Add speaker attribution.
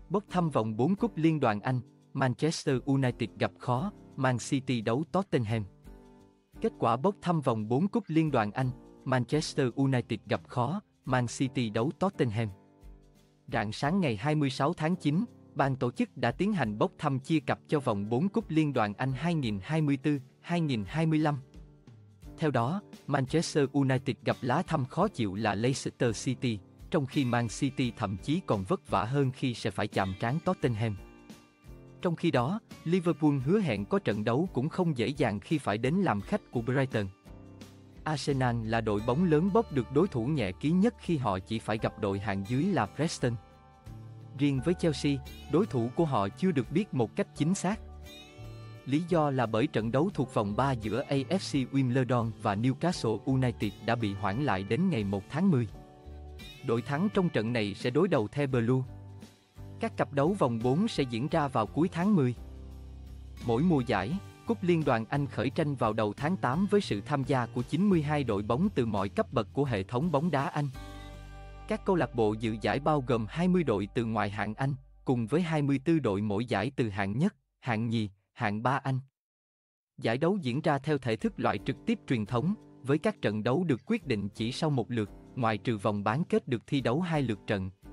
Speaker 1: Bốc thăm vòng 4 cúp Liên đoàn Anh, Manchester United gặp khó, Man City đấu Tottenham. Kết quả bốc thăm vòng 4 cúp Liên đoàn Anh, Manchester United gặp khó, Man City đấu Tottenham. Rạng sáng ngày 26 tháng 9, ban tổ chức đã tiến hành bốc thăm chia cặp cho vòng 4 cúp Liên đoàn Anh 2024-2025. Theo đó, Manchester United gặp lá thăm khó chịu là Leicester City, trong khi Man City thậm chí còn vất vả hơn khi sẽ phải chạm trán Tottenham. Trong khi đó, Liverpool hứa hẹn có trận đấu cũng không dễ dàng khi phải đến làm khách của Brighton. Arsenal là đội bóng lớn bốc được đối thủ nhẹ ký nhất khi họ chỉ phải gặp đội hạng dưới là Preston. Riêng với Chelsea, đối thủ của họ chưa được biết một cách chính xác. Lý do là bởi trận đấu thuộc vòng 3 giữa AFC Wimbledon và Newcastle United đã bị hoãn lại đến ngày 1 tháng 10. Đội thắng trong trận này sẽ đối đầu The Blue. Các cặp đấu vòng 4 sẽ diễn ra vào cuối tháng 10. Mỗi mùa giải, Cúp Liên đoàn Anh khởi tranh vào đầu tháng 8 với sự tham gia của 92 đội bóng từ mọi cấp bậc của hệ thống bóng đá Anh. Các câu lạc bộ dự giải bao gồm 20 đội từ ngoại hạng Anh, cùng với 24 đội mỗi giải từ hạng nhất, hạng nhì, hạng 3 Anh. Giải đấu diễn ra theo thể thức loại trực tiếp truyền thống, với các trận đấu được quyết định chỉ sau một lượt, ngoại trừ vòng bán kết được thi đấu 2 lượt trận,